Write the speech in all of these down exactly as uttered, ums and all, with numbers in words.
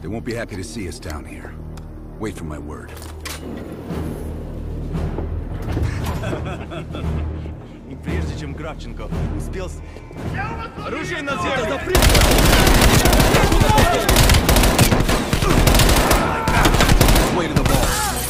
They won't be happy to see us down here. Wait for my word. И прежде чем Кравченко успел... Оружие на землю! Way to the ball.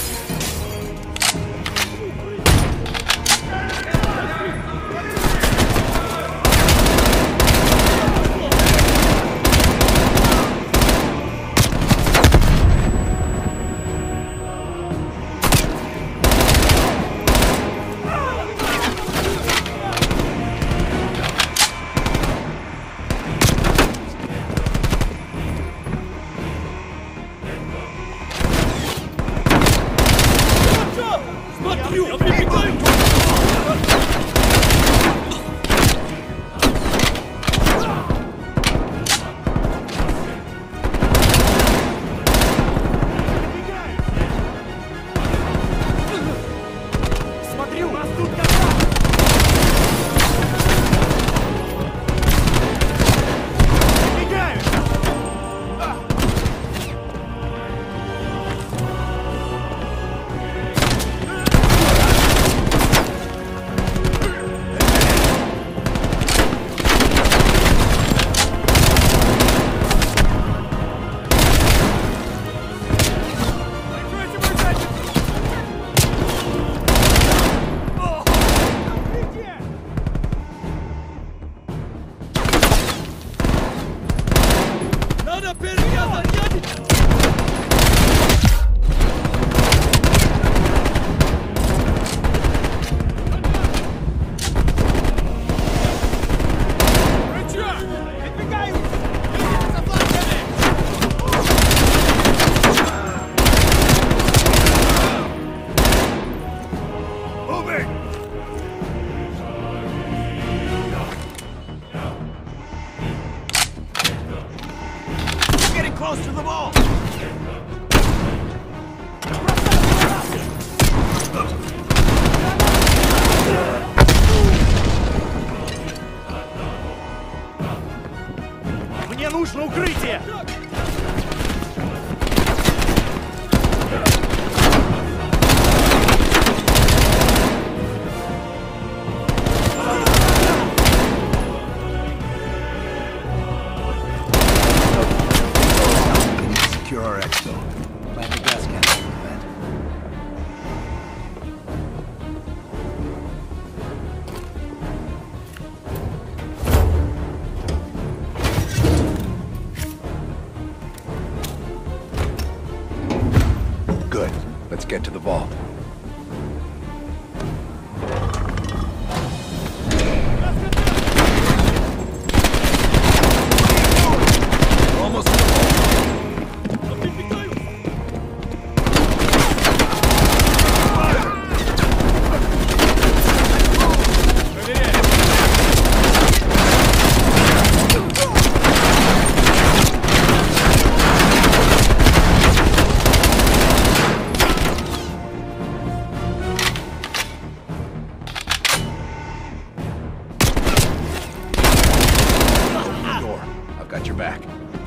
Close to the ball! Мне нужно укрытие! Secure our exfil. Plant the gas canister in the vent. Good. Let's get to the vault. Almost to the vault. Got your back.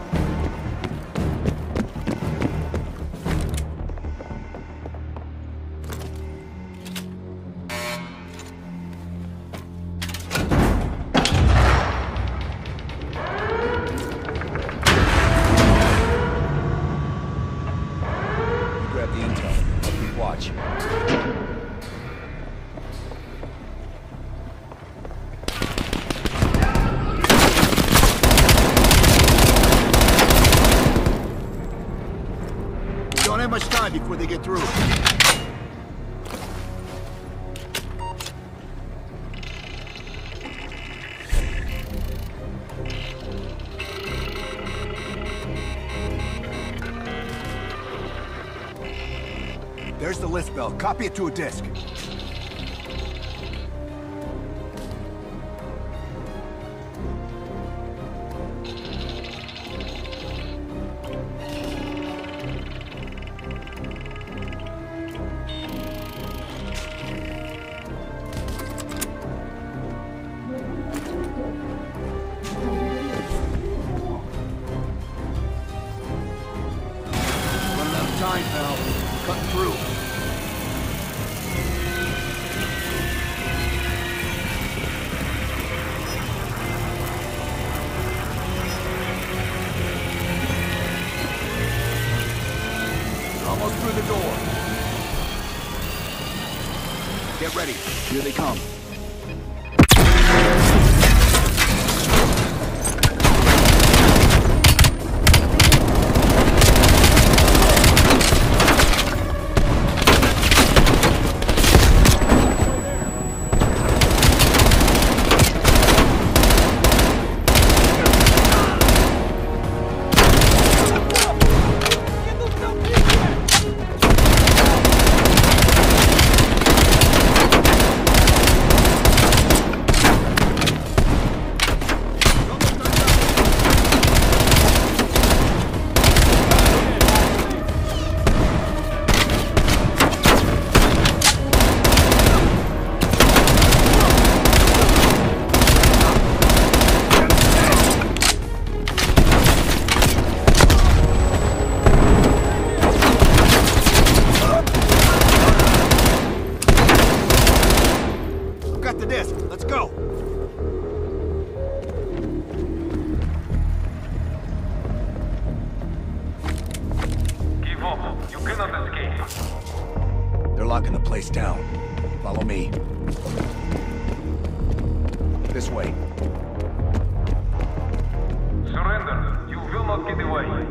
You grab the intel. I'll keep watch. Don't have much time before they get through. There's the list bell. Copy it to a disk. line, pal. We're cutting through. Almost through the door. Get ready. Here they come. They're locking the place down. Follow me. This way. Surrender. You will not get away.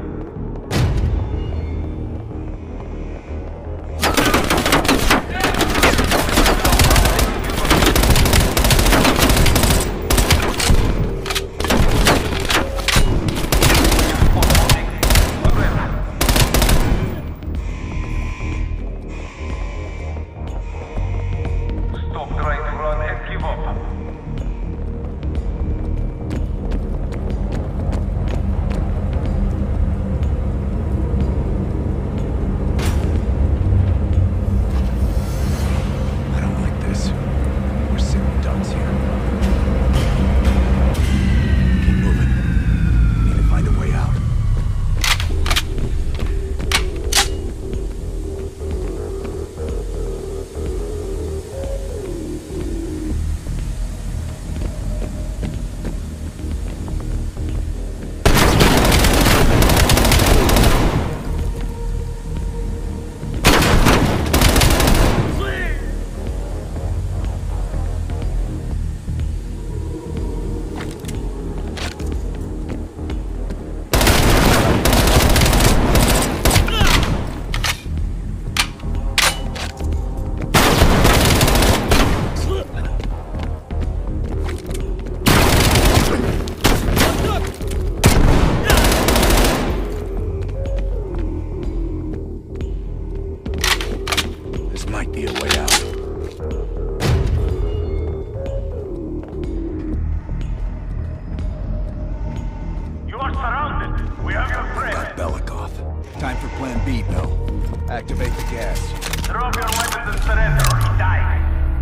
Time for Plan B, Bill. Activate the gas. Drop your weapons and surrender or you die.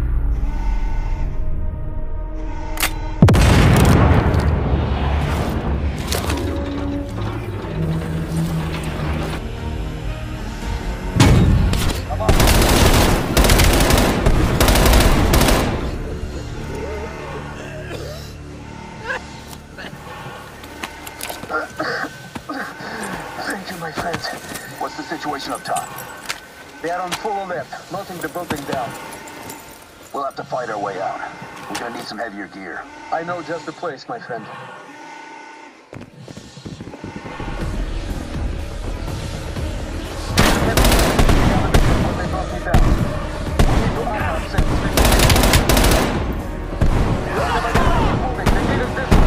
My friends, what's the situation up top? They are on full alert, melting the building down. We'll have to fight our way out. We're gonna need some heavier gear. I know just the place, my friend. They brought me down. We need to arm ourselves. They need us this way.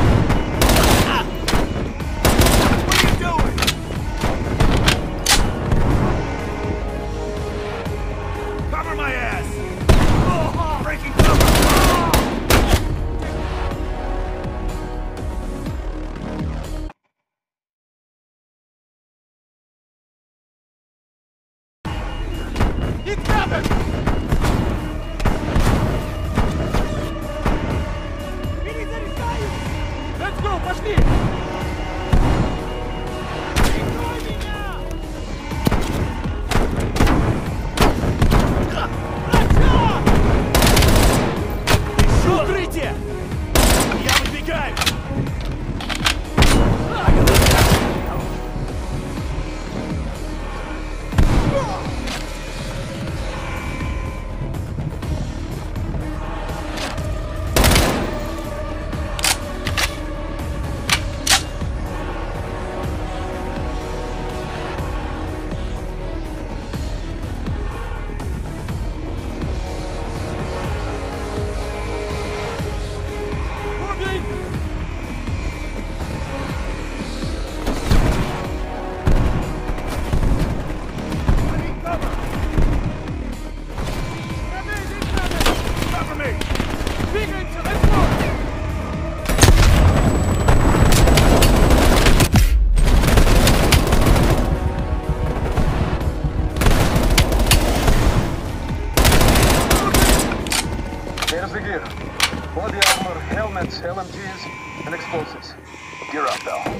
L M Gs, and explosives. Gear up, Bell.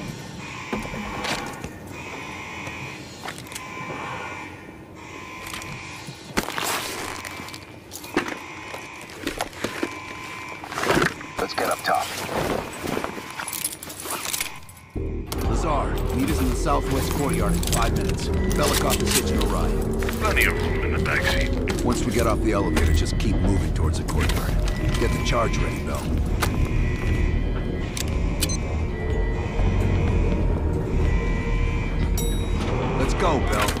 Let's get up top. Lazar, meet us in the southwest courtyard in five minutes. Belikov is hitching a ride. Plenty of room in the backseat. Once we get off the elevator, just keep moving towards the courtyard. Get the charge ready, Bell. Let's go, Bell.